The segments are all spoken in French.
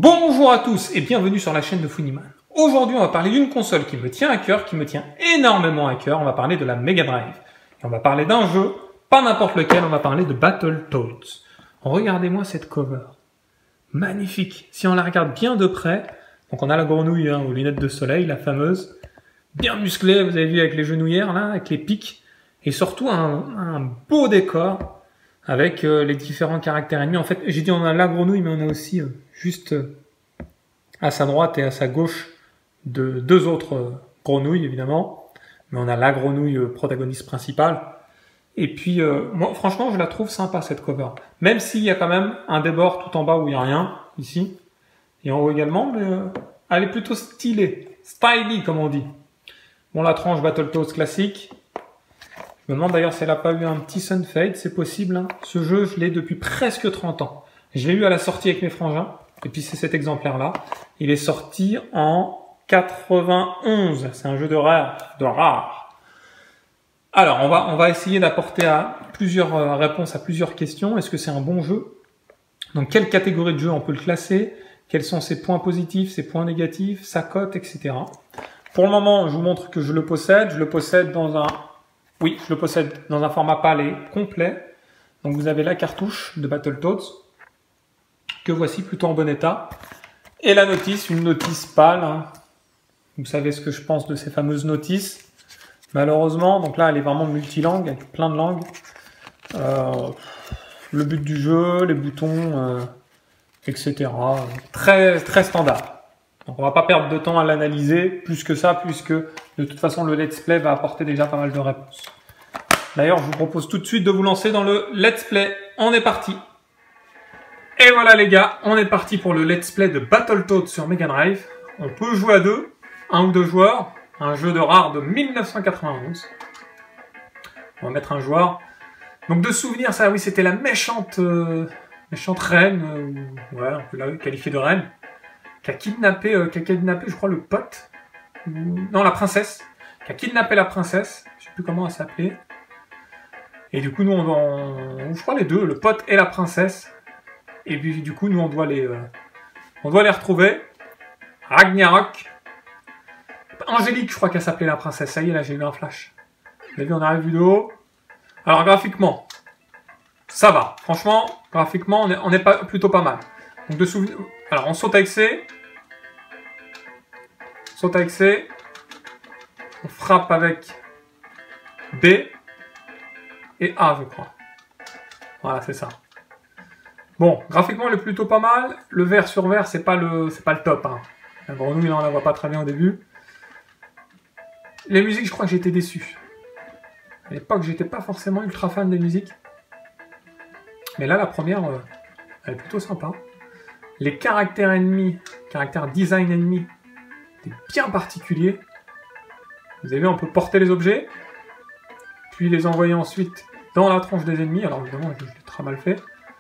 Bonjour à tous et bienvenue sur la chaîne de Funnyman. Aujourd'hui, on va parler d'une console qui me tient à cœur, qui me tient énormément à cœur. On va parler de la Mega Drive. Et on va parler d'un jeu, pas n'importe lequel, on va parler de Battletoads. Regardez-moi cette cover. Magnifique. Si on la regarde bien de près, donc on a la grenouille aux lunettes de soleil, la fameuse, bien musclée, vous avez vu avec les genouillères là, avec les pics, et surtout un beau décor avec les différents caractères ennemis. En fait, j'ai dit on a la grenouille, mais on a aussi juste à sa droite et à sa gauche deux autres grenouilles, évidemment. Mais on a la grenouille protagoniste principale. Et puis, moi, franchement, je la trouve sympa, cette cover. Même s'il y a quand même un débord tout en bas où il n'y a rien, ici. Et en haut également, mais elle est plutôt stylée. Styly, comme on dit. Bon, la tranche Battletoads classique. Je me demande d'ailleurs si elle n'a pas eu un petit Sunfade, c'est possible. Hein. Ce jeu, je l'ai depuis presque 30 ans. Je l'ai eu à la sortie avec mes frangins. Et puis c'est cet exemplaire-là. Il est sorti en 91. C'est un jeu de rare. Alors, on va essayer d'apporter plusieurs réponses à plusieurs questions. Est-ce que c'est un bon jeu? Donc, quelle catégorie de jeu on peut le classer? Quels sont ses points positifs, ses points négatifs, sa cote, etc. Pour le moment, je vous montre que je le possède. Je le possède dans un format palette complet. Donc, vous avez la cartouche de Battletoads, que voici plutôt en bon état. Et la notice, une notice pâle. Hein. Vous savez ce que je pense de ces fameuses notices. Malheureusement, donc là, elle est vraiment multilangue, avec plein de langues. Le but du jeu, les boutons, etc. Très, très standard. Donc on va pas perdre de temps à l'analyser, plus que ça, puisque de toute façon, le let's play va apporter déjà pas mal de réponses. D'ailleurs, je vous propose tout de suite de vous lancer dans le let's play. On est parti. Et voilà les gars, on est parti pour le let's play de Battletoads sur Mega Drive. On peut jouer à deux, un ou deux joueurs. Un jeu de rare de 1991. On va mettre un joueur. Donc de souvenirs, ça oui, c'était la méchante reine, ouais, on peut la qualifier de reine, qui a kidnappé, je crois, le pote. Non, la princesse. Qui a kidnappé la princesse. Je sais plus comment elle s'appelait. Et du coup, nous, je crois les deux, le pote et la princesse. Et puis du coup, nous, on doit les retrouver. Ragnarok. Angélique, je crois qu'elle s'appelait la princesse. Ça y est, là, j'ai eu un flash. Vous avez vu, on arrive vu de haut. Alors, graphiquement, ça va. Franchement, graphiquement, on est plutôt pas mal. Donc, alors, on saute avec C. Saute avec C. On frappe avec B. Et A, je crois. Voilà, c'est ça. Bon, graphiquement, il est plutôt pas mal. Le vert sur vert, c'est pas le top. Hein. La grenouille, là, on la voit pas très bien au début. Les musiques, je crois que j'ai été déçu. À l'époque, j'étais pas forcément ultra fan des musiques. Mais là, la première, elle est plutôt sympa. Les caractères ennemis, caractères design ennemis, étaient bien particuliers. Vous avez vu, on peut porter les objets, puis les envoyer ensuite dans la tronche des ennemis. Alors évidemment, je l'ai très mal fait.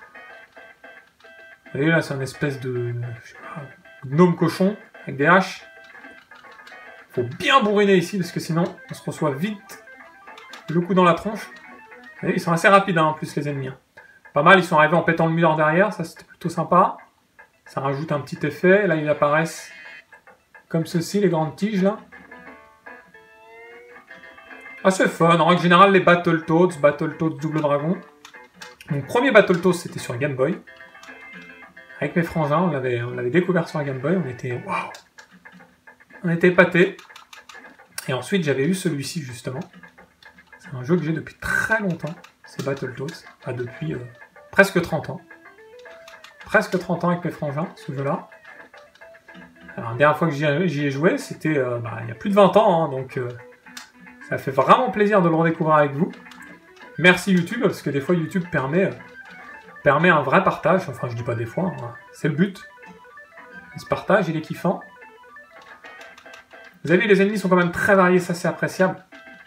Vous voyez, là, c'est une espèce de gnome cochon avec des haches. Faut bien bourriner ici, parce que sinon, on se reçoit vite le coup dans la tronche. Vous voyez, ils sont assez rapides, hein, en plus, les ennemis. Hein. Pas mal, ils sont arrivés en pétant le mur derrière, ça c'était plutôt sympa. Ça rajoute un petit effet. Là, ils apparaissent comme ceci, les grandes tiges, là. Ah, c'est fun. En règle générale, les Battletoads Double Dragon. Mon premier Battletoads, c'était sur Game Boy. Avec mes frangins, on l'avait découvert sur la Game Boy. On était... Waouh! On était épatés. Et ensuite, j'avais eu celui-ci, justement. C'est un jeu que j'ai depuis très longtemps. C'est Battletoads. Enfin, depuis presque 30 ans. Presque 30 ans avec mes frangins, ce jeu-là. Alors, la dernière fois que j'y ai joué, c'était il y a plus de 20 ans. Hein, donc, ça fait vraiment plaisir de le redécouvrir avec vous. Merci YouTube, parce que des fois, YouTube permet un vrai partage. Enfin, je dis pas des fois. Hein, c'est le but. Et ce partage, il est kiffant. Vous avez vu, les ennemis sont quand même très variés, ça c'est appréciable.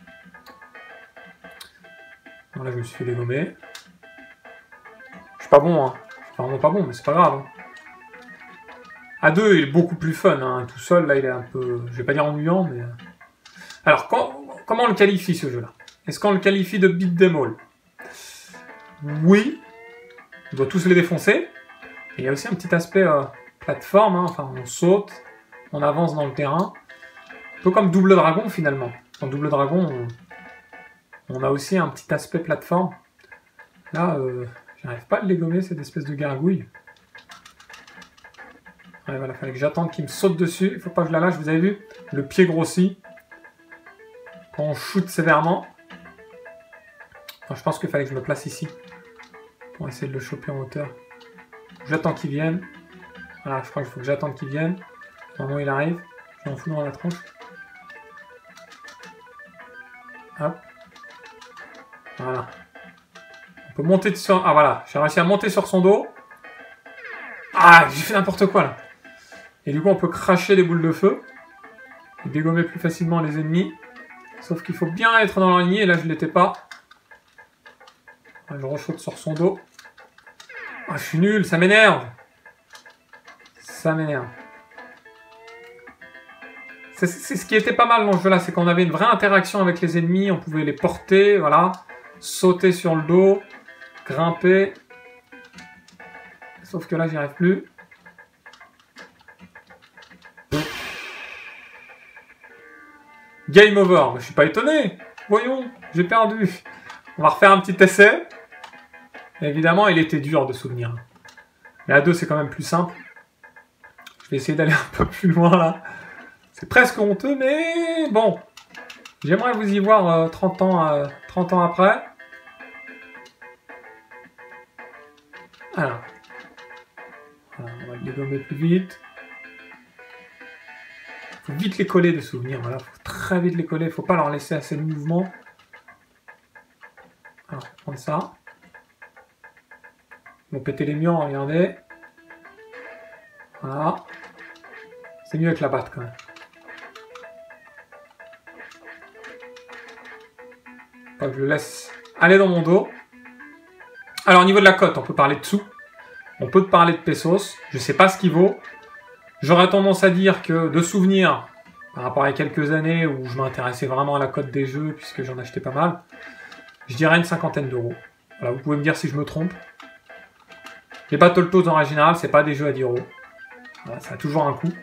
Bon, là, je me suis fait dégommer. Je suis pas bon, hein. Je suis vraiment pas bon, mais c'est pas grave. Hein. À deux, il est beaucoup plus fun. Hein. Tout seul, là, il est un peu... Je vais pas dire ennuyant, mais... Alors, comment on le qualifie, ce jeu-là? Est-ce qu'on le qualifie de beat them all? Oui. On doit tous les défoncer. Et il y a aussi un petit aspect plateforme, hein. Enfin on saute, on avance dans le terrain. Un peu comme Double Dragon finalement. Dans Double Dragon, on a aussi un petit aspect plateforme. Là, j'arrive pas à le dégommer, cette espèce de gargouille. Ouais, voilà, fallait que j'attende qu'il me saute dessus. Il faut pas que je la lâche, vous avez vu? Le pied grossit. Quand on shoot sévèrement. Enfin, je pense qu'il fallait que je me place ici. Pour essayer de le choper en hauteur. J'attends qu'il vienne. Voilà, je crois qu'il faut que j'attende qu'il vienne. Au moment où il arrive, je m'en fous dans la tronche. Hop. Voilà. On peut monter sur... Ah voilà, j'ai réussi à monter sur son dos. Ah, j'ai fait n'importe quoi là. Et du coup, on peut cracher des boules de feu. Et dégommer plus facilement les ennemis. Sauf qu'il faut bien être dans la lignée, et là je l'étais pas. Je rechoute sur son dos. Ah, je suis nul, ça m'énerve. Ça m'énerve. C'est ce qui était pas mal dans ce jeu-là, c'est qu'on avait une vraie interaction avec les ennemis, on pouvait les porter, voilà. Sauter sur le dos, grimper. Sauf que là, j'y arrive plus. Game over. Mais je suis pas étonné. Voyons, j'ai perdu. On va refaire un petit essai. Et évidemment, il était dur de souvenir. Mais à deux, c'est quand même plus simple. Je vais essayer d'aller un peu plus loin là. C'est presque honteux, mais bon. J'aimerais vous y voir 30 ans après. Alors. Voilà, on va le dégommer plus vite. Faut vite les coller de souvenirs. Voilà, faut très vite les coller. Faut pas leur laisser assez de mouvement. Alors, on va prendre ça. Ils vont péter les murs, regardez. Voilà. C'est mieux avec la batte quand même. Faut que je le laisse aller dans mon dos. Alors au niveau de la cote, on peut parler de sous. On peut parler de pesos. Je sais pas ce qu'il vaut. J'aurais tendance à dire que de souvenirs, par rapport à quelques années où je m'intéressais vraiment à la cote des jeux, puisque j'en achetais pas mal, je dirais une 50aine d'euros. Voilà, vous pouvez me dire si je me trompe. Les Battletoads en règle générale, c'est pas des jeux à 10 euros. Voilà, ça a toujours un coût.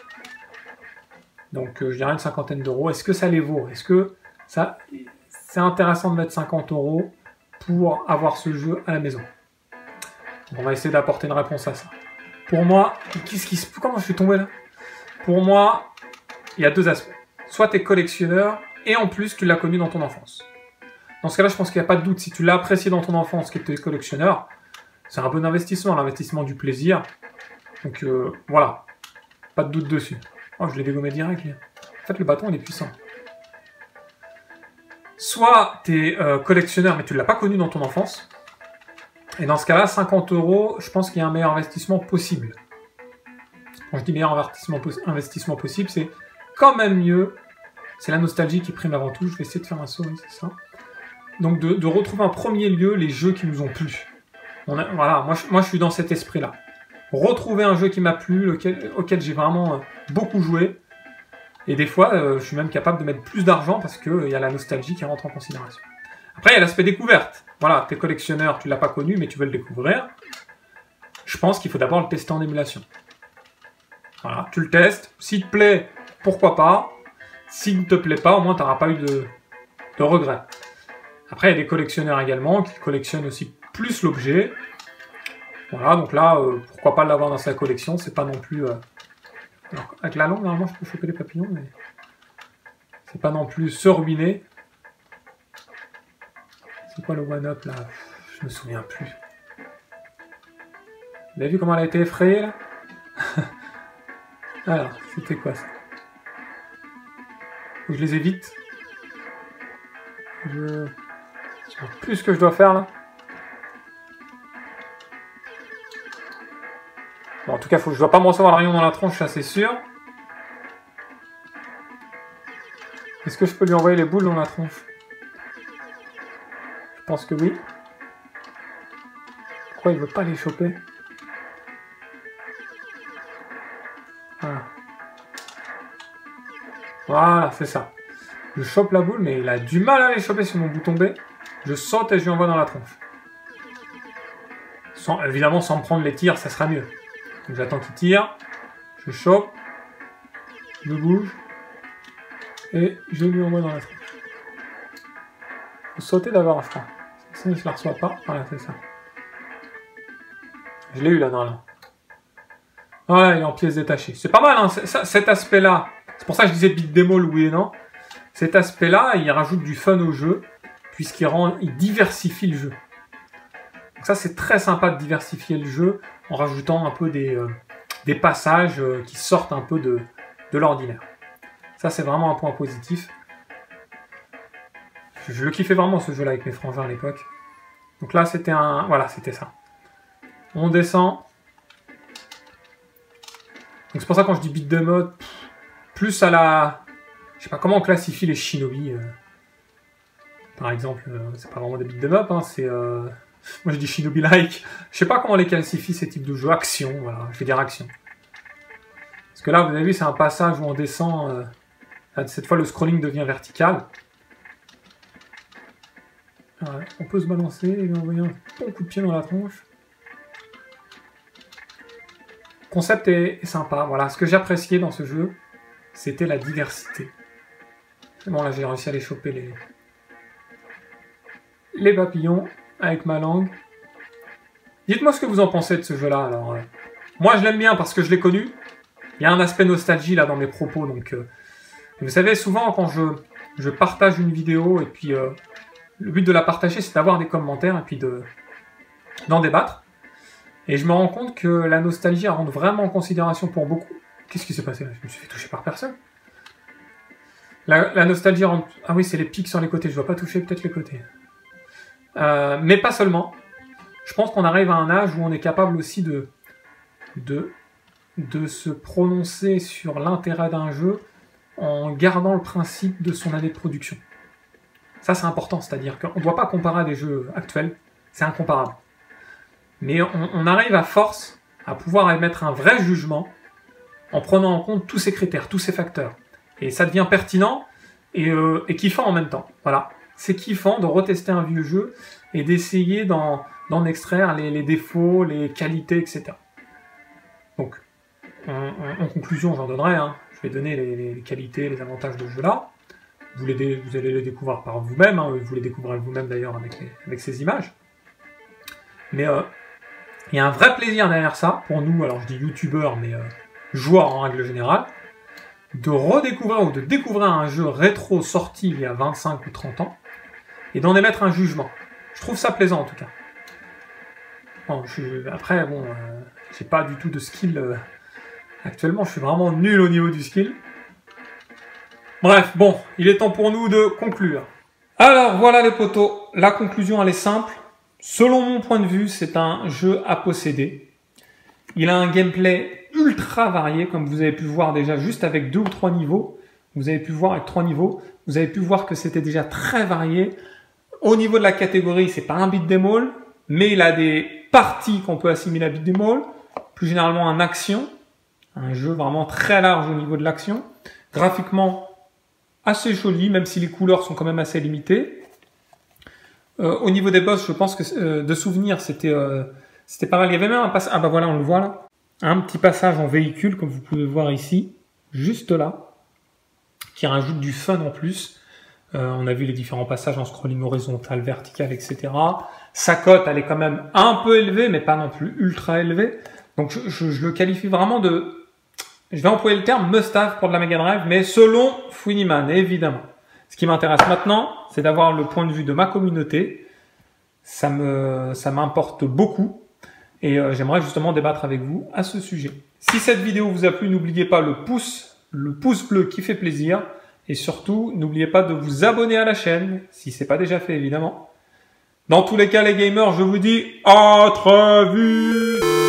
Donc je dirais une 50aine d'euros. Est-ce que ça les vaut? Est-ce que ça, c'est intéressant de mettre 50 euros pour avoir ce jeu à la maison? On va essayer d'apporter une réponse à ça. Pour moi, comment je suis tombé là? Pour moi, il y a deux aspects. Soit tu es collectionneur et en plus tu l'as connu dans ton enfance. Dans ce cas-là, je pense qu'il n'y a pas de doute. Si tu l'as apprécié dans ton enfance, que tu es collectionneur, c'est un bon investissement, l'investissement du plaisir. Donc voilà, pas de doute dessus. Oh, je l'ai dégommé direct. Lui. En fait, le bâton, il est puissant. Soit tu es collectionneur, mais tu ne l'as pas connu dans ton enfance. Et dans ce cas-là, 50 euros, je pense qu'il y a un meilleur investissement possible. Quand je dis meilleur investissement possible, c'est quand même mieux. C'est la nostalgie qui prime avant tout. Je vais essayer de faire un saut, oui, c'est ça. Donc de retrouver en premier lieu les jeux qui nous ont plu. Voilà, moi je suis dans cet esprit-là. Retrouver un jeu qui m'a plu, auquel j'ai vraiment beaucoup joué. Et des fois, je suis même capable de mettre plus d'argent parce qu'il y a la nostalgie qui rentre en considération. Après, il y a l'aspect découverte. Voilà, t'es collectionneur, tu l'as pas connu, mais tu veux le découvrir. Je pense qu'il faut d'abord le tester en émulation. Voilà, tu le testes. S'il te plaît, pourquoi pas. S'il ne te plaît pas, au moins, tu n'auras pas eu de regrets. Après, il y a des collectionneurs également qui collectionnent aussi plus l'objet. Voilà, donc là, pourquoi pas l'avoir dans sa collection. C'est pas non plus... Alors, avec la langue, normalement, je peux choper les papillons, mais... C'est pas non plus se ruiner. C'est quoi le one-up, là? Je me souviens plus. Vous avez vu comment elle a été effrayée, là? Alors, c'était quoi, ça? Faut que je les évite. Je sais plus ce que je dois faire, là. Bon, en tout cas, je dois pas me recevoir le rayon dans la tronche, ça c'est sûr. Est-ce que je peux lui envoyer les boules dans la tronche? Je pense que oui. Pourquoi il veut pas les choper? Voilà. Voilà, c'est ça. Je chope la boule, mais il a du mal à les choper sur mon bouton B. Je saute et je lui envoie dans la tronche. Évidemment, sans me prendre les tirs, ça sera mieux. Donc j'attends qu'il tire, je chope, je bouge, et je lui envoie dans la tronche. Faut sauter d'abord, je crois. Sinon je la reçois pas. Voilà, c'est ça. Je l'ai eu là, normalement. Ouais, il est en pièces détachées. C'est pas mal, hein, cet aspect-là. C'est pour ça que je disais beat démo, oui et non. Cet aspect-là, il rajoute du fun au jeu, puisqu'il diversifie le jeu. Donc ça, c'est très sympa de diversifier le jeu en rajoutant un peu des passages qui sortent un peu de l'ordinaire. Ça, c'est vraiment un point positif. Je le kiffais vraiment, ce jeu-là, avec mes frangins à l'époque. Donc là, c'était un... Voilà, c'était ça. On descend. Donc c'est pour ça quand je dis beat 'em up, plus à la... Je sais pas comment on classifie les shinobi. Par exemple, c'est pas vraiment des beat 'em up, hein, c'est... Moi je dis shinobi-like. Je sais pas comment on les classifie ces types de jeux. Action, voilà, je vais dire action. Parce que là, vous avez vu, c'est un passage où on descend... cette fois, le scrolling devient vertical. Ouais, on peut se balancer et lui envoyer un bon coup de pied dans la tronche. Le concept est sympa. Voilà, ce que j'appréciais dans ce jeu, c'était la diversité. Bon, là, j'ai réussi à les choper les papillons avec ma langue. Dites-moi ce que vous en pensez de ce jeu-là. Alors, moi, je l'aime bien parce que je l'ai connu. Il y a un aspect nostalgie là dans mes propos. Donc, vous savez, souvent, quand je partage une vidéo et puis le but de la partager, c'est d'avoir des commentaires et puis d'en débattre. Et je me rends compte que la nostalgie elle rentre vraiment en considération pour beaucoup. Qu'est-ce qui s'est passé là? Je me suis fait toucher par personne. La nostalgie rentre... Ah oui, c'est les pics sur les côtés. Je ne dois pas toucher peut-être les côtés. Mais pas seulement. Je pense qu'on arrive à un âge où on est capable aussi de se prononcer sur l'intérêt d'un jeu en gardant le principe de son année de production. Ça, c'est important. C'est-à-dire qu'on ne doit pas comparer à des jeux actuels. C'est incomparable. Mais on arrive à force à pouvoir émettre un vrai jugement en prenant en compte tous ces critères, tous ces facteurs. Et ça devient pertinent et kiffant en même temps. Voilà. C'est kiffant de retester un vieux jeu et d'essayer d'en extraire les défauts, les qualités, etc. Donc, en conclusion, j'en donnerai. Hein. Je vais donner les qualités, les avantages de ce jeu-là. Vous allez les découvrir par vous-même. Hein. Vous les découvrirez vous-même d'ailleurs avec ces images. Mais il y a un vrai plaisir derrière ça, pour nous, alors je dis youtubeurs, mais joueurs en règle générale, de redécouvrir ou de découvrir un jeu rétro sorti il y a 25 ou 30 ans, et d'en émettre un jugement. Je trouve ça plaisant en tout cas. Bon, après, bon, j'ai pas du tout de skill actuellement, je suis vraiment nul au niveau du skill. Bref, bon, il est temps pour nous de conclure. Alors voilà les potos, la conclusion elle est simple. Selon mon point de vue, c'est un jeu à posséder. Il a un gameplay ultra varié, comme vous avez pu voir déjà juste avec 2 ou 3 niveaux. Vous avez pu voir avec 3 niveaux. Vous avez pu voir que c'était déjà très varié. Au niveau de la catégorie, c'est pas un beat'em all, mais il a des parties qu'on peut assimiler à beat'em all. Plus généralement un action. Un jeu vraiment très large au niveau de l'action. Graphiquement, assez joli, même si les couleurs sont quand même assez limitées. Au niveau des boss, je pense que de souvenir, c'était pas mal. Il y avait même un passage... Ah bah voilà, on le voit là. Un petit passage en véhicule, comme vous pouvez voir ici, juste là, qui rajoute du fun en plus. On a vu les différents passages en scrolling horizontal, vertical, etc. Sa cote, elle est quand même un peu élevée, mais pas non plus ultra élevée. Donc je le qualifie vraiment de... Je vais employer le terme must-have pour de la Mega Drive, mais selon Funiman, évidemment. Ce qui m'intéresse maintenant, c'est d'avoir le point de vue de ma communauté. Ça m'importe beaucoup. Et j'aimerais justement débattre avec vous à ce sujet. Si cette vidéo vous a plu, n'oubliez pas le pouce bleu qui fait plaisir. Et surtout, n'oubliez pas de vous abonner à la chaîne, si ce n'est pas déjà fait évidemment. Dans tous les cas les gamers, je vous dis à très vite.